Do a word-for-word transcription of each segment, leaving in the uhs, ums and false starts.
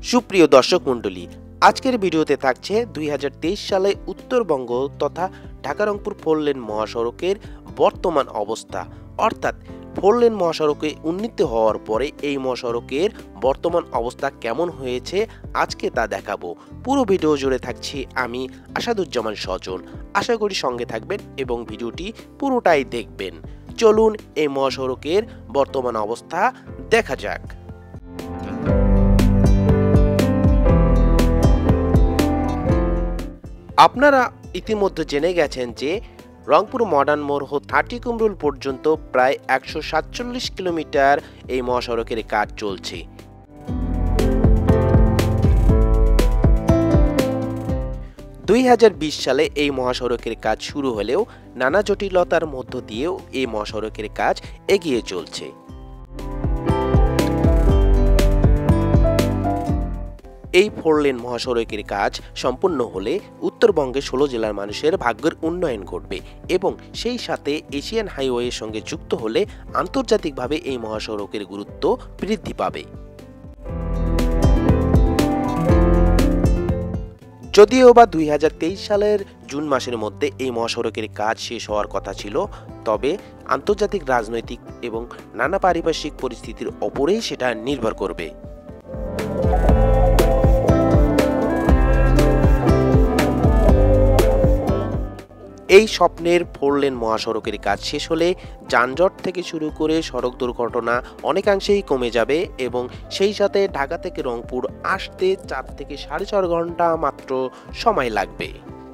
সুপ্রিয় দর্শক মণ্ডলী, আজকের ভিডিওতে থাকছে দুই হাজার তেইশ সালে উত্তরবঙ্গ তথা ঢাকা রংপুর ফোর লেন মহাসড়কের বর্তমান অবস্থা, অর্থাৎ ফোর লেন মহাসড়কে উন্নীত হওয়ার পরে এই মহাসড়কের বর্তমান অবস্থা কেমন হয়েছে আজকে তা দেখাবো। পুরো ভিডিও জুড়ে থাকছি আমি আসাদুজ্জামান সজল। আশা করি সঙ্গে থাকবেন এবং ভিডিওটি পুরোটাই দেখবেন। চলুন এই মহাসড়কের বর্তমান অবস্থা দেখা যাক। আপনারা ইতিমধ্যে জেনে গেছেন যে রংপুর মডার্ন মোড় হতে থার্টি কুমরুল পর্যন্ত প্রায় একশো সাতচল্লিশ কিলোমিটার এই মহাসড়কের কাজ চলছে। দুই হাজার বিশ সালে এই মহাসড়কের কাজ শুরু হলেও নানা জটিলতার মধ্য দিয়েও এই মহাসড়কের কাজ এগিয়ে চলছে। এই ফোর লেন মহাসড়কের কাজ সম্পূর্ণ হলে উত্তরবঙ্গে ষোলো জেলার মানুষের ভাগ্যের উন্নয়ন ঘটবে এবং সেই সাথে এশিয়ান হাইওয়ের সঙ্গে যুক্ত হলে আন্তর্জাতিকভাবে এই মহাসড়কের গুরুত্ব বৃদ্ধি পাবে। যদিও বা দুই হাজার তেইশ সালের জুন মাসের মধ্যে এই মহাসড়কের কাজ শেষ হওয়ার কথা ছিল, তবে আন্তর্জাতিক রাজনৈতিক এবং নানা পারিপার্শ্বিক পরিস্থিতির ওপরেই সেটা নির্ভর করবে। এই স্বপ্নের ফোর লেন মহাসড়কের কাজ শেষ হলে যানজট থেকে শুরু করে সড়ক দুর্ঘটনা অনেকাংশেই কমে যাবে এবং সেই সাথে ঢাকা থেকে রংপুর আসতে চার থেকে সাড়ে চার ঘন্টা মাত্র সময় লাগবে।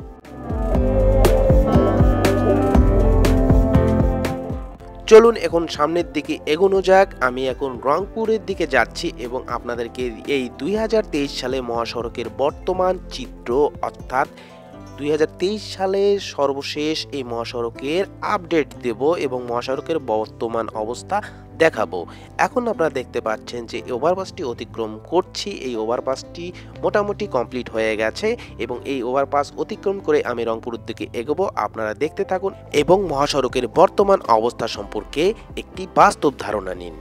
চলুন এখন সামনের দিকে এগোনো যাক। আমি এখন রংপুরের দিকে যাচ্ছি এবং আপনাদেরকে এই দুই হাজার তেইশ সালে মহাসড়কের বর্তমান চিত্র অর্থাৎ দুই হাজার তেইশ সালে সর্বশেষ এই মহাসড়কের আপডেট দেব এবং মহাসড়কের বর্তমান অবস্থা দেখাবো। এখন আপনারা দেখতে পাচ্ছেন যে ওভারপাসটি অতিক্রম করছি। এই ওভারপাসটি মোটামুটি কমপ্লিট হয়ে গেছে এবং এই ওভারপাস অতিক্রম করে আমি রংপুরের দিকে এগোবো। আপনারা দেখতে থাকুন এবং মহাসড়কের বর্তমান অবস্থা সম্পর্কে একটি বাস্তব ধারণা নিন।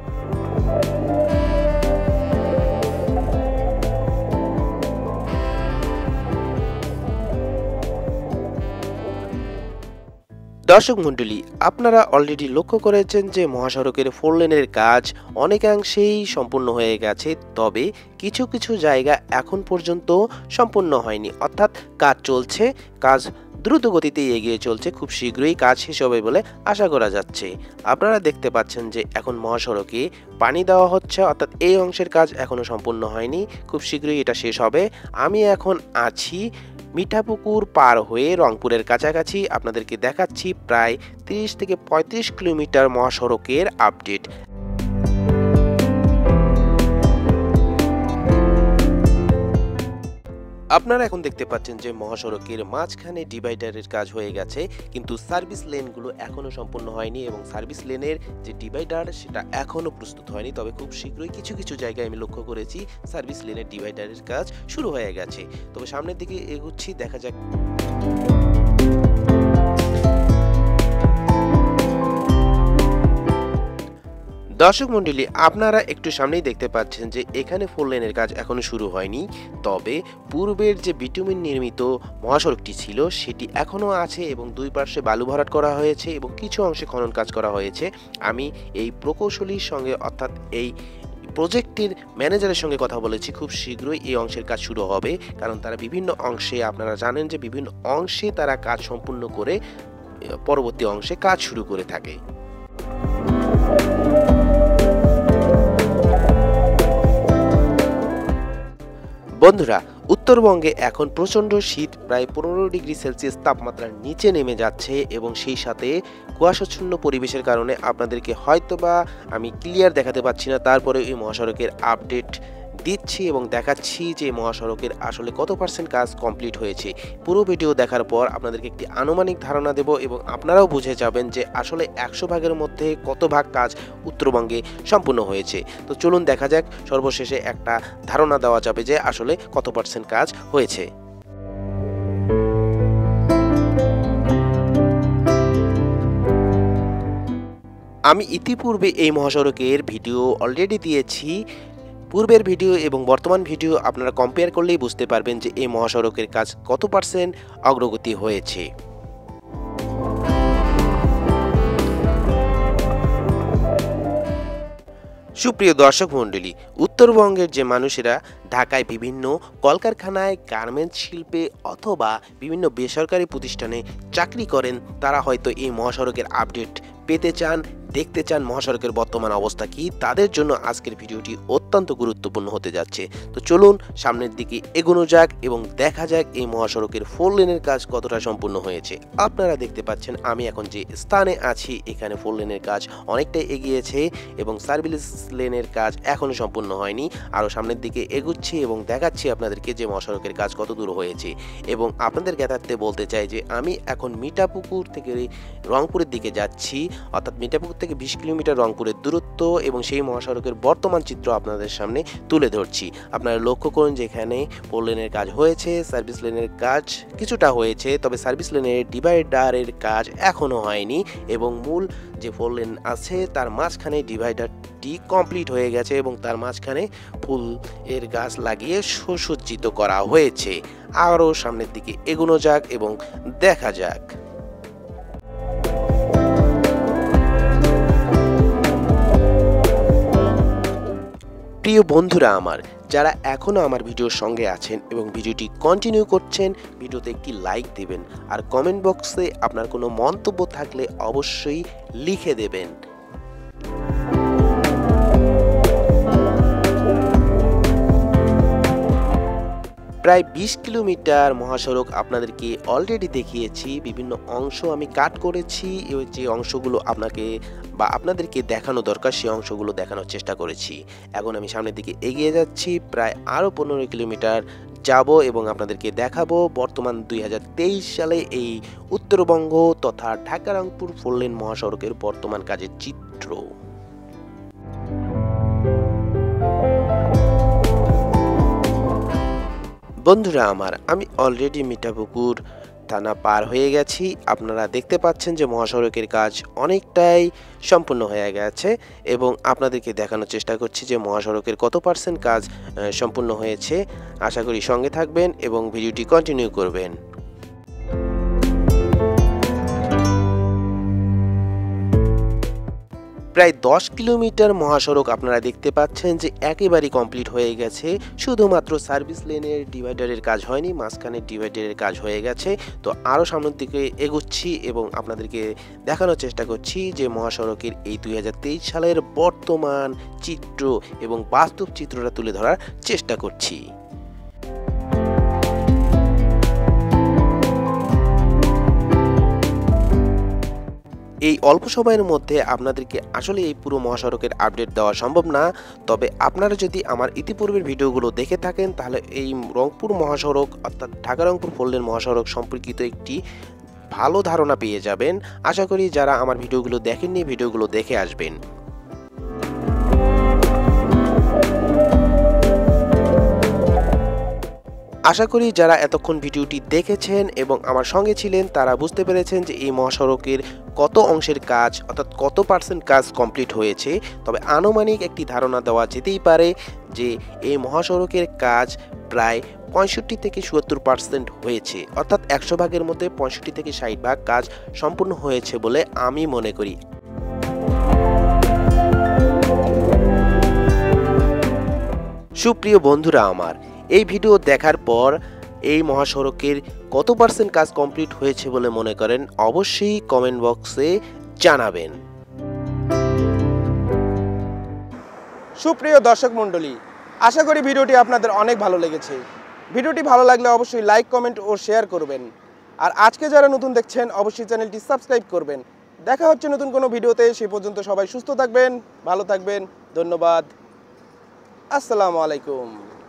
দর্শক মণ্ডলী, আপনারা অলরেডি লক্ষ্য করেছেন যে মহাসড়কের ফোর লেনের কাজ অনেকাংশেই সম্পূর্ণ হয়ে গেছে, তবে কিছু কিছু জায়গা এখন পর্যন্ত সম্পূর্ণ হয়নি, অর্থাৎ কাজ চলছে। কাজ দ্রুত গতিতে এগিয়ে চলছে, খুব শীঘ্রই কাজ শেষ হবে বলে আশা করা যাচ্ছে। আপনারা দেখতে পাচ্ছেন যে এখন মহাসড়কে পানি দেওয়া হচ্ছে, অর্থাৎ এই অংশের কাজ এখনো সম্পূর্ণ হয়নি, খুব শীঘ্রই এটা শেষ হবে। আমি এখন আছি মিঠাপুকুর পার হয়ে রংপুরের কাছাকাছি। আপনাদেরকে দেখাচ্ছি প্রায় তিরিশ থেকে পঁয়ত্রিশ কিলোমিটার মহাসড়কের আপডেট। আপনারা এখন দেখতে পাচ্ছেন যে মহাসড়কের মাঝখানে ডিভাইডারের কাজ হয়ে গেছে, কিন্তু সার্ভিস লেনগুলো এখনো সম্পূর্ণ হয়নি এবং সার্ভিস লেনের যে ডিভাইডার সেটা এখনো প্রস্তুত হয়নি, তবে খুব শীঘ্রই কিছু কিছু জায়গায় আমি লক্ষ্য করেছি সার্ভিস লেনের ডিভাইডারের কাজ শুরু হয়ে গেছে। তবে সামনের দিকে এগোচ্ছি, দেখা যাক। দর্শক মণ্ডলী, আপনারা একটু সামনেই দেখতে পাচ্ছেন যে এখানে ফোর লেনের কাজ এখনো শুরু হয়নি, তবে পূর্বের যে বিটুমিন নির্মিত মহাসড়কটি ছিল সেটি এখনও আছে এবং দুই পার্শ্বে বালু ভরাট করা হয়েছে এবং কিছু অংশে খনন কাজ করা হয়েছে। আমি এই প্রকৌশলীর সঙ্গে অর্থাৎ এই প্রজেক্টের ম্যানেজারের সঙ্গে কথা বলেছি, খুব শীঘ্রই এই অংশের কাজ শুরু হবে, কারণ তারা বিভিন্ন অংশে, আপনারা জানেন যে বিভিন্ন অংশে তারা কাজ সম্পূর্ণ করে পরবর্তী অংশে কাজ শুরু করে থাকে। বন্ধুরা, উত্তরবঙ্গে এখন প্রচণ্ড শীত, প্রায় পনেরো ডিগ্রি সেলসিয়াস তাপমাত্রার নিচে নেমে যাচ্ছে এবং সেই সাথে কুয়াশাচ্ছন্ন পরিবেশের কারণে আপনাদেরকে হয়তোবা আমি ক্লিয়ার দেখাতে পাচ্ছি না, তারপরে এই মহাসড়কের আপডেট দিচ্ছি এবং দেখাচ্ছি যে মহাসড়কের আসলে কত পার্সেন্ট কাজ কমপ্লিট হয়েছে। পুরো ভিডিও দেখার পর আপনাদেরকে একটি আনুমানিক ধারণা দেব এবং আপনারাও বুঝে যাবেন যে আসলে একশো ভাগের মধ্যে কত ভাগ কাজ উত্তরবঙ্গে সম্পূর্ণ হয়েছে। তো চলুন দেখা যাক, সর্বশেষে একটা ধারণা দেওয়া যাবে যে আসলে কত পার্সেন্ট কাজ হয়েছে। আমি ইতিপূর্বে এই মহাসড়কের ভিডিও অলরেডি দিয়েছি, পূর্বের ভিডিও এবং বর্তমান ভিডিও আপনারা কম্পেয়ার করলেই বুঝতে পারবেন যে এই মহাসড়কের কাজ কত পার্সেন্ট অগ্রগতি হয়েছে। সুপ্রিয় দর্শক মণ্ডলী, উত্তরবঙ্গের যে মানুষেরা ঢাকায় বিভিন্ন কলকারখানায়, গার্মেন্টস শিল্পে অথবা বিভিন্ন বেসরকারি প্রতিষ্ঠানে চাকরি করেন, তারা হয়তো এই মহাসড়কের আপডেট পেতে চান, দেখতে চান মহাসড়কের বর্তমান অবস্থা কি। তাদের জন্য আজকের ভিডিওটি অত্যন্ত গুরুত্বপূর্ণ হতে যাচ্ছে। তো চলুন সামনের দিকে এগোনো যাক এবং দেখা যাক এই মহাসড়কের ফোর লেনের কাজ কতটা সম্পূর্ণ হয়েছে। আপনারা দেখতে পাচ্ছেন আমি এখন যে স্থানে আছি, এখানে ফোর লেনের কাজ অনেকটাই এগিয়েছে এবং সার্ভিস লেনের কাজ এখনো সম্পূর্ণ হয়নি। আরও সামনের দিকে এগুচ্ছি এবং দেখাচ্ছি আপনাদেরকে যে মহাসড়কের কাজ কত দূর হয়েছে। এবং আপনাদের জ্ঞাতার্থে বলতে চাই যে আমি এখন মিঠাপুকুর থেকে রংপুরের দিকে যাচ্ছি, অর্থাৎ মিঠাপুকুর থেকে বিশ কিলোমিটার রংপুরের দূরত্ব এবং সেই মহাসড়কের বর্তমান চিত্র আপনাদের সামনে তুলে ধরছি। আপনারা লক্ষ্য করুন যে এখানে ফোর লেনের কাজ হয়েছে, সার্ভিস লেনের কাজ কিছুটা হয়েছে, তবে সার্ভিস লেনের ডিভাইডারের কাজ এখনও হয়নি এবং মূল যে ফোর লেন আছে তার মাঝখানে ডিভাইডারটি কমপ্লিট হয়ে গেছে এবং তার মাঝখানে ফুল এর গাছ লাগিয়ে সুসজ্জিত করা হয়েছে। আরও সামনের দিকে এগোনো যাক এবং দেখা যাক। প্রিয় বন্ধুরা আমার, যারা এখনও আমার ভিডিওর সঙ্গে আছেন এবং ভিডিওটি কন্টিনিউ করছেন, ভিডিওতে একটি লাইক দেবেন আর কমেন্ট বক্সে আপনার কোনো মন্তব্য থাকলে অবশ্যই লিখে দেবেন। প্রায় বিশ কিলোমিটার মহাসড়ক আপনাদেরকে অলরেডি দেখিয়েছি, বিভিন্ন অংশ আমি কাট করেছি, যে অংশগুলো আপনাকে বা আপনাদেরকে দেখানো দরকার সেই অংশগুলো দেখানোর চেষ্টা করেছি। এখন আমি সামনের দিকে এগিয়ে যাচ্ছি, প্রায় আরও পনেরো কিলোমিটার যাব এবং আপনাদেরকে দেখাবো বর্তমান দুই হাজার তেইশ সালে এই উত্তরবঙ্গ তথা ঢাকা রংপুর ফোর লেন মহাসড়কের বর্তমান কাজের চিত্র। বন্ধুরা আমার, আমি অলরেডি মিঠাপুকুর থানা পার হয়ে গেছি। আপনারা দেখতে পাচ্ছেন যে মহাসড়কের কাজ অনেকটাই সম্পূর্ণ হয়ে গেছে এবং আপনাদেরকে দেখানোর চেষ্টা করছি যে মহাসড়কের কত পার্সেন্ট কাজ সম্পূর্ণ হয়েছে। আশা করি সঙ্গে থাকবেন এবং ভিডিওটি কন্টিনিউ করবেন। প্রায় দশ কিলোমিটার মহাসড়ক আপনারা দেখতে পাচ্ছেন যে একেবারেই কমপ্লিট হয়ে গেছে, শুধুমাত্র সার্ভিস লেনের ডিভাইডারের কাজ হয়নি, মাঝখানের ডিভাইডারের কাজ হয়ে গেছে। তো আরও সামনের দিকে এগোচ্ছি এবং আপনাদেরকে দেখানোর চেষ্টা করছি যে মহাসড়কের এই দুই হাজার তেইশ সালের বর্তমান চিত্র এবং বাস্তব চিত্রটা তুলে ধরার চেষ্টা করছি। এই অল্প সময়ের মধ্যে আপনাদেরকে আসলে এই পুরো মহাসড়কের আপডেট দেওয়া সম্ভব না, তবে আপনারা যদি আমার ইতিপূর্বের ভিডিওগুলো দেখে থাকেন তাহলে এই রংপুর মহাসড়ক অর্থাৎ ঢাকা রংপুর ফোর লেন মহাসড়ক সম্পর্কিত একটি ভালো ধারণা পেয়ে যাবেন। আশা করি যারা আমার ভিডিওগুলো দেখেননি ভিডিওগুলো দেখে আসবেন। আশা করি যারা এতক্ষণ ভিডিওটি দেখেছেন এবং আমার সঙ্গে ছিলেন তারা বুঝতে পেরেছেন যে এই মহাসড়কের কত অংশের কাজ অর্থাৎ কত পার্সেন্ট কাজ কমপ্লিট হয়েছে। তবে আনুমানিক একটি ধারণা দেওয়া যেতেই পারে যে এই মহাসড়কের কাজ প্রায় পঁয়ষট্টি থেকে চুয়াত্তর পার্সেন্ট হয়েছে, অর্থাৎ একশো ভাগের মধ্যে পঁয়ষট্টি থেকে ষাট ভাগ কাজ সম্পূর্ণ হয়েছে বলে আমি মনে করি। সুপ্রিয় বন্ধুরা আমার, এই ভিডিও দেখার পর এই মহাসড়কের কত পার্সেন্ট কাজ কমপ্লিট হয়েছে বলে মনে করেন অবশ্যই কমেন্ট বক্সে জানাবেন। সুপ্রিয় দর্শক মণ্ডলী, আশা করি ভিডিওটি আপনাদের অনেক ভালো লেগেছে। ভিডিওটি ভালো লাগলে অবশ্যই লাইক, কমেন্ট ও শেয়ার করবেন। আর আজকে যারা নতুন দেখছেন অবশ্যই চ্যানেলটি সাবস্ক্রাইব করবেন। দেখা হচ্ছে নতুন কোনো ভিডিওতে, সে পর্যন্ত সবাই সুস্থ থাকবেন, ভালো থাকবেন। ধন্যবাদ। আসসালামু আলাইকুম।